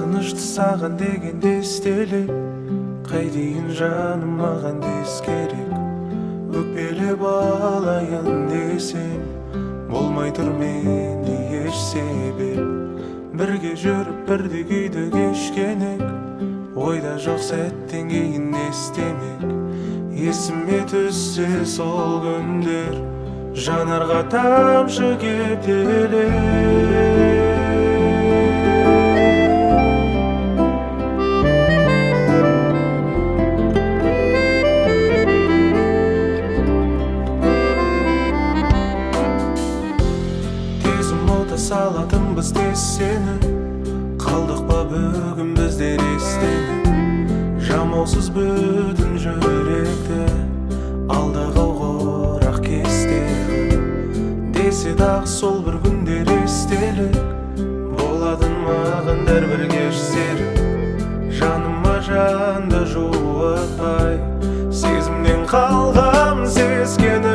Сағынышты саған дегенде істеліп, қайдейін жаным маған дес керек. Өкпелеп алайын десем, болмай тұр менде еш себеп. Бірге жүріп бірде күйді кешкенек, ойда жоқ сәттен кейін не істемек. Есіме түссе сол күндер, жанарға тамшы кептелер. Салатынбыз тез сені, қалдық па бүгін біздер естеніп. Жамаусыз бүтін жүректі, алдағы орақ кестері. Десе дағы сол бір күндер естелік, боладың маған дәрбір кеш серік. Жаныма жанды жуытпай, сезімнен қалғам сескеніп.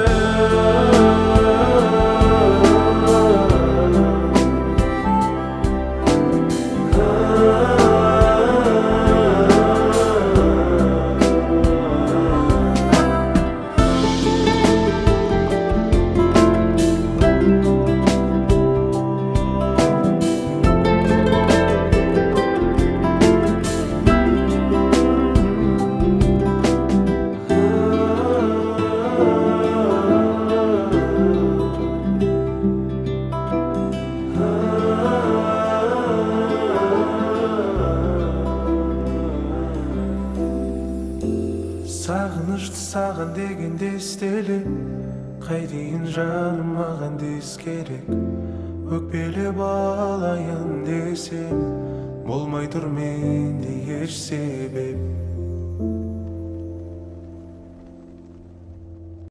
Сағынышты саған дегенде істеліп, қайдейін жаным маған дес керек. Өкпелеп алайын десем, болмай тұр менде еш себеп.